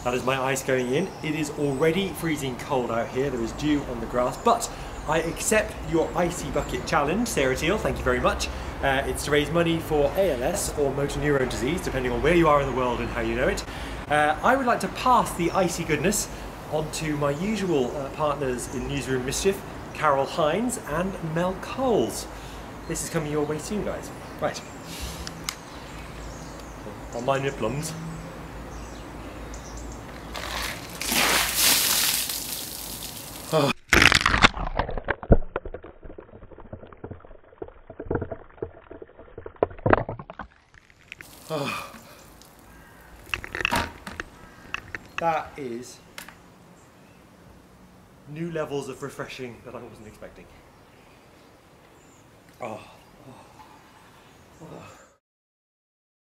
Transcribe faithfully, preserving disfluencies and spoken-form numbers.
That is my ice going in. It is already freezing cold out here. There is dew on the grass, but I accept your icy bucket challenge, Sarah Teale. Thank you very much. Uh, it's to raise money for A L S or motor neurone disease, depending on where you are in the world and how you know it. Uh, I would like to pass the icy goodness on to my usual uh, partners in Partners-in-Mischief, Carol Hinds and Mel Coles. This is coming your way soon, guys. Right. On my plums. Oh. Oh. That is new levels of refreshing that I wasn't expecting. Oh. Oh. Oh.